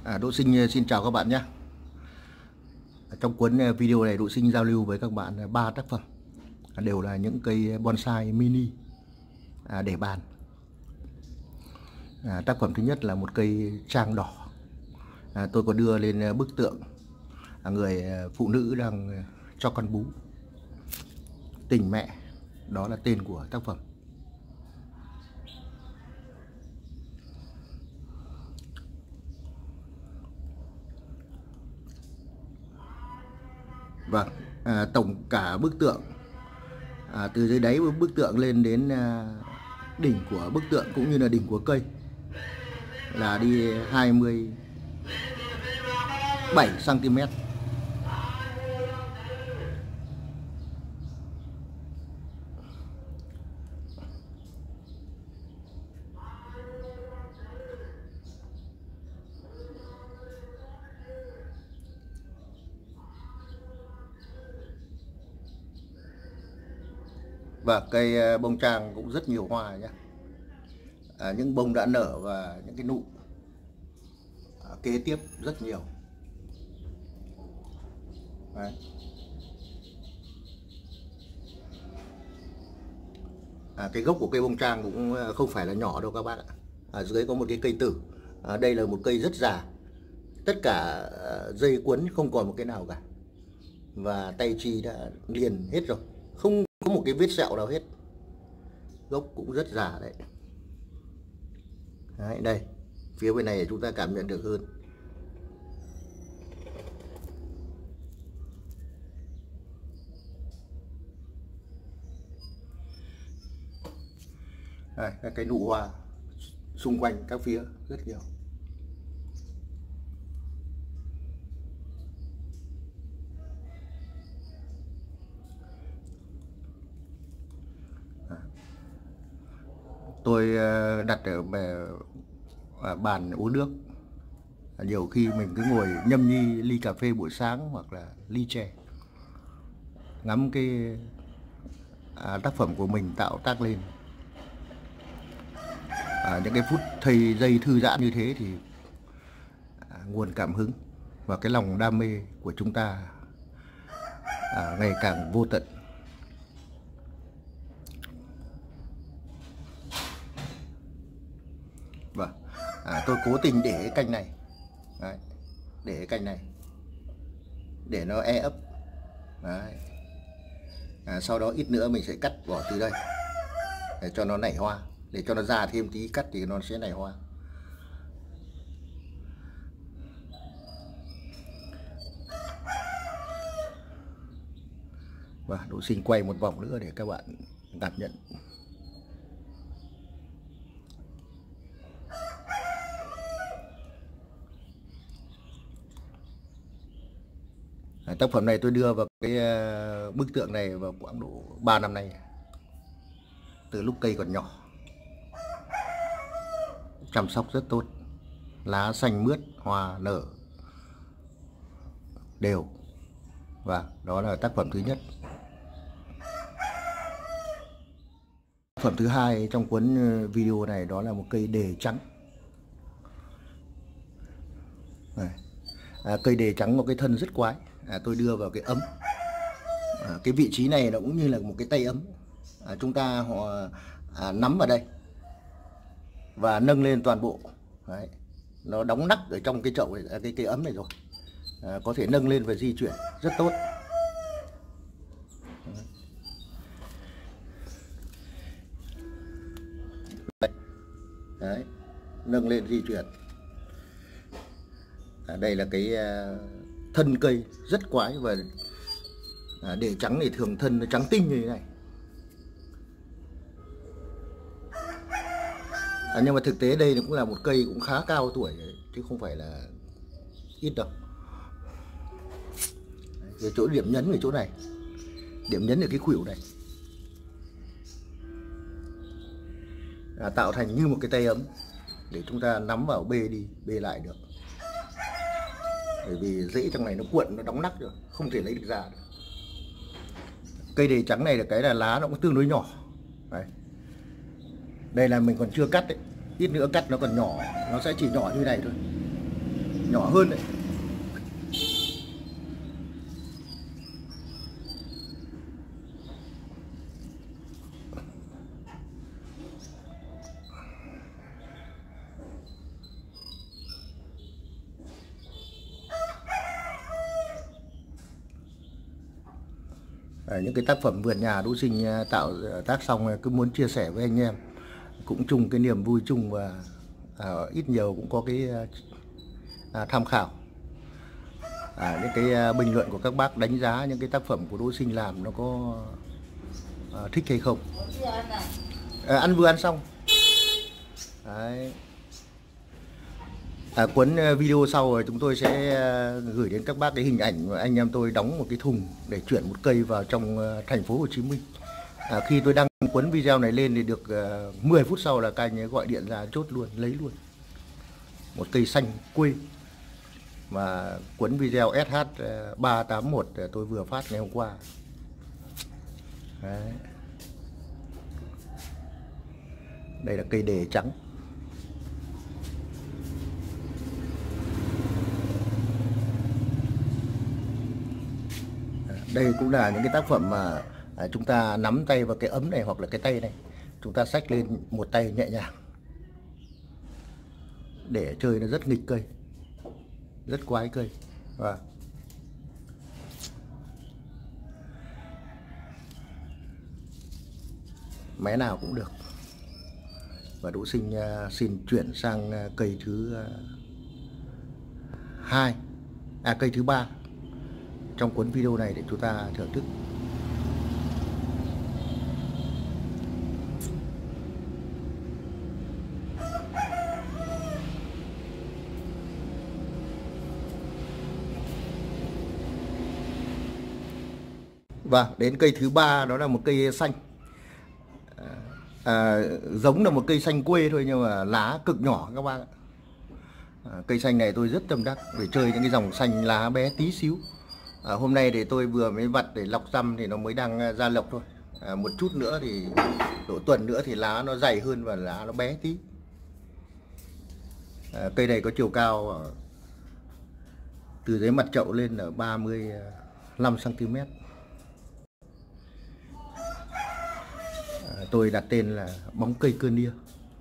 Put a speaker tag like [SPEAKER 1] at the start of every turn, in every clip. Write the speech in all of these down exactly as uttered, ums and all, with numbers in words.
[SPEAKER 1] À, Đỗ Sinh xin chào các bạn nhé. Trong cuốn video này Đỗ Sinh giao lưu với các bạn ba tác phẩm, đều là những cây bonsai mini à, để bàn. À, tác phẩm thứ nhất là một cây trang đỏ. À, tôi có đưa lên bức tượng à, người phụ nữ đang cho con bú, tình mẹ, đó là tên của tác phẩm. Vâng, à, tổng cả bức tượng à, từ dưới đáy bức tượng lên đến à, đỉnh của bức tượng cũng như là đỉnh của cây là đi hai mươi bảy xăng ti mét. Và cây bông trang cũng rất nhiều hoa nhé. À, những bông đã nở và những cái nụ à, kế tiếp rất nhiều. Đấy. À, cái gốc của cây bông trang cũng không phải là nhỏ đâu các bác ạ. Ở dưới có một cái cây tử. À, đây là một cây rất già. Tất cả dây quấn không còn một cái nào cả. Và tay chi đã liền hết rồi. Không có một cái vết sẹo nào hết. Gốc cũng rất già đấy. Đấy, đây, phía bên này chúng ta cảm nhận được hơn. Đây, các cái nụ hoa xung quanh các phía rất nhiều. Tôi đặt ở bàn uống nước. Nhiều khi mình cứ ngồi nhâm nhi ly cà phê buổi sáng hoặc là ly chè, ngắm cái tác phẩm của mình tạo tác lên. À, những cái phút thầy giây thư giãn như thế thì à, nguồn cảm hứng và cái lòng đam mê của chúng ta à, ngày càng vô tận. Vâng, à, tôi cố tình để cái cành này. Đấy, để cái cành này để nó e ấp. Đấy. À, sau đó ít nữa mình sẽ cắt bỏ từ đây để cho nó nảy hoa, để cho nó già thêm tí cắt thì nó sẽ nảy hoa. Và Đỗ Sinh quay một vòng nữa để các bạn cảm nhận. Tác phẩm này tôi đưa vào cái bức tượng này vào khoảng độ ba năm nay, từ lúc cây còn nhỏ. Chăm sóc rất tốt, lá xanh mướt, hoa nở đều. Và đó là tác phẩm thứ nhất. Tác phẩm thứ hai trong cuốn video này đó là một cây đề trắng. Này. À, cây đề trắng một cái thân rất quái. À, tôi đưa vào cái ấm. À, cái vị trí này nó cũng như là một cái tay ấm. À, chúng ta họ à, nắm vào đây và nâng lên toàn bộ. Đấy. Nó đóng nắp ở trong cái chậu này, cái cây ấm này rồi. À, có thể nâng lên và di chuyển rất tốt. Đấy. Nâng lên di chuyển. À, đây là cái uh, thân cây rất quái và à, để trắng thì thường thân nó trắng tinh như thế này. À, nhưng mà thực tế đây cũng là một cây cũng khá cao tuổi chứ không phải là ít đâu. Cái chỗ điểm nhấn ở chỗ này, điểm nhấn ở cái khuỷu này, à, tạo thành như một cái tay ấm để chúng ta nắm vào bê đi bê lại được. Bởi vì rễ trong này nó cuộn, nó đóng nắp rồi, không thể lấy được ra được. Cây đề trắng này là cái là lá nó cũng tương đối nhỏ. Đấy. Đây là mình còn chưa cắt đấy, ít nữa cắt nó còn nhỏ, nó sẽ chỉ nhỏ như này thôi. nhỏ hơn đấy. À, những cái tác phẩm vườn nhà Đỗ Sinh tạo tác xong cứ muốn chia sẻ với anh em, cũng chung cái niềm vui chung, và à, ít nhiều cũng có cái à, tham khảo à, những cái à, bình luận của các bác đánh giá những cái tác phẩm của Đỗ Sinh làm nó có à, thích hay không. À, ăn vừa ăn xong. Đấy. À, cuốn video sau rồi chúng tôi sẽ gửi đến các bác cái hình ảnh mà anh em tôi đóng một cái thùng để chuyển một cây vào trong thành phố Hồ Chí Minh. À, khi tôi đăng cuốn video này lên thì được uh, mười phút sau là các anh ấy gọi điện ra chốt luôn, lấy luôn một cây xanh quê mà cuốn video S H ba tám một tôi vừa phát ngày hôm qua. Đấy. Đây là cây đề trắng. Đây cũng là những cái tác phẩm mà à, chúng ta nắm tay vào cái ấm này hoặc là cái tay này, chúng ta xách lên một tay nhẹ nhàng để chơi nó rất nghịch cây, rất quái cây. Và mé nào cũng được. Và Đỗ Sinh uh, xin chuyển sang uh, cây thứ uh, hai, à cây thứ ba trong cuốn video này để chúng ta thưởng thức. Và đến cây thứ ba đó là một cây xanh. À, giống là một cây xanh quê thôi nhưng mà lá cực nhỏ các bác ạ. À, cây xanh này tôi rất tâm đắc để chơi những cái dòng xanh lá bé tí xíu. À, hôm nay thì tôi vừa mới vặt để lọc răm thì nó mới đang ra lọc thôi. À, một chút nữa thì độ tuần nữa thì lá nó dày hơn và lá nó bé tí. À, cây này có chiều cao từ dưới mặt chậu lên là ba mươi lăm xăng ti mét. À, tôi đặt tên là bóng cây cơn nia.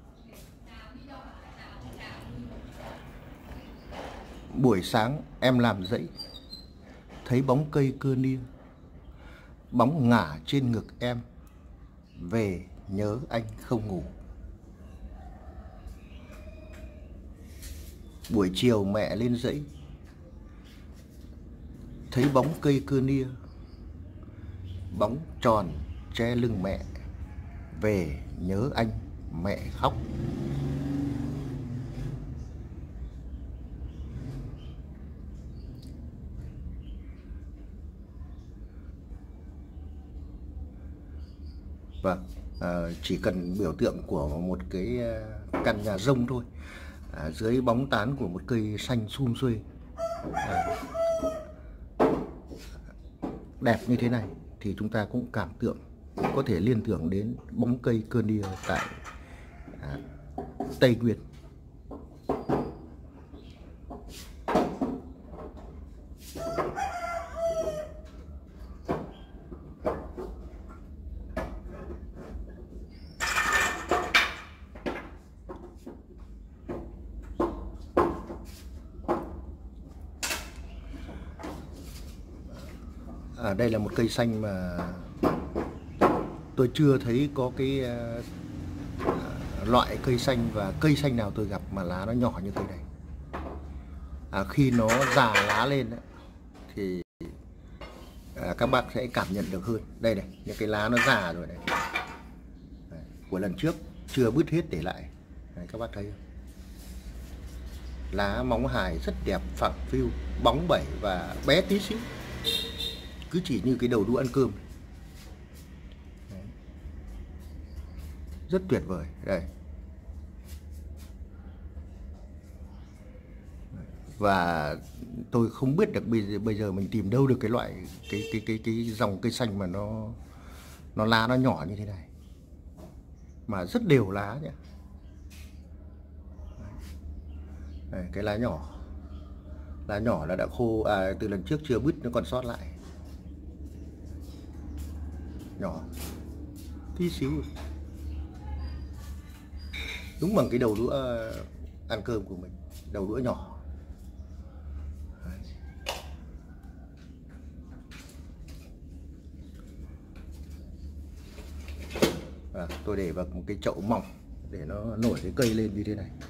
[SPEAKER 1] Buổi sáng em làm dãy, thấy bóng cây cơn nia, bóng ngả trên ngực em, về nhớ anh không ngủ. Buổi chiều mẹ lên dãy, thấy bóng cây cơn nia, bóng tròn che lưng mẹ, về nhớ anh mẹ khóc. Vâng, à, chỉ cần biểu tượng của một cái căn nhà rông thôi, à, dưới bóng tán của một cây xanh sum xuê à, đẹp như thế này thì chúng ta cũng cảm tưởng, có thể liên tưởng đến bóng cây cơn nia tại à, Tây Nguyên. À, đây là một cây xanh mà tôi chưa thấy có cái uh, loại cây xanh và cây xanh nào tôi gặp mà lá nó nhỏ như cây này. À, khi nó già lá lên ấy, thì uh, các bác sẽ cảm nhận được hơn. Đây này, những cái lá nó già rồi này. Đấy, của lần trước chưa bứt hết để lại. Đấy, các bác thấy không? Lá móng hài rất đẹp, phẳng phiu, bóng bẩy và bé tí xíu, cứ chỉ như cái đầu đũa ăn cơm. Đấy. Rất tuyệt vời. Đây. Và tôi không biết được bây giờ, bây giờ mình tìm đâu được cái loại cái cái cái cái dòng cây xanh mà nó nó lá nó nhỏ như thế này mà rất đều lá nhỉ. Đây, cái lá nhỏ Lá nhỏ là đã khô, à, từ lần trước chưa bứt nó còn sót lại. Nhỏ tí xíu, đúng bằng cái đầu đũa ăn cơm của mình, đầu đũa nhỏ. À, tôi để vào một cái chậu mỏng để nó nổi cái cây lên như thế này.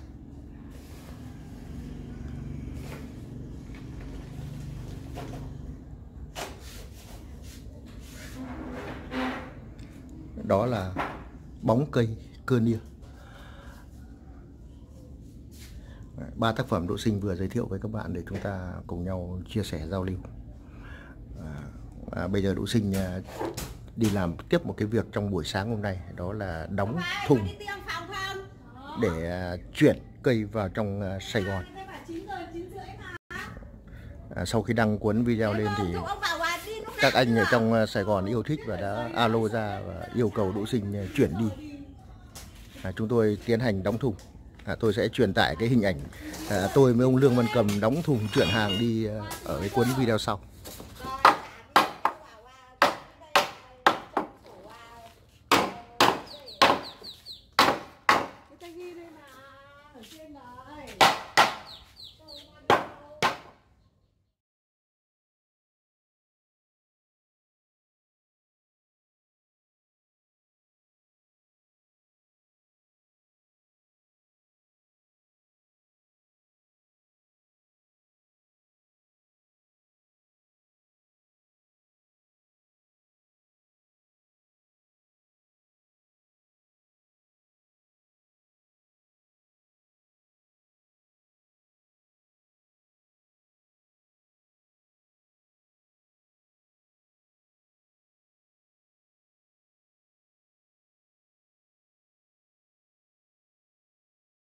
[SPEAKER 1] Đó là bóng cây cơ nia. Ba tác phẩm Đỗ Sinh vừa giới thiệu với các bạn để chúng ta cùng nhau chia sẻ giao lưu. À, à, bây giờ Đỗ Sinh à, đi làm tiếp một cái việc trong buổi sáng hôm nay, đó là đóng thùng để à, chuyển cây vào trong à, Sài Gòn. À, sau khi đăng cuốn video lên thì các anh ở trong Sài Gòn yêu thích và đã alo ra và yêu cầu Đỗ Sinh chuyển đi. À, chúng tôi tiến hành đóng thùng. À, tôi sẽ truyền tải cái hình ảnh à, tôi với ông Lương Văn Cầm đóng thùng chuyển hàng đi à, ở cái cuốn video sau.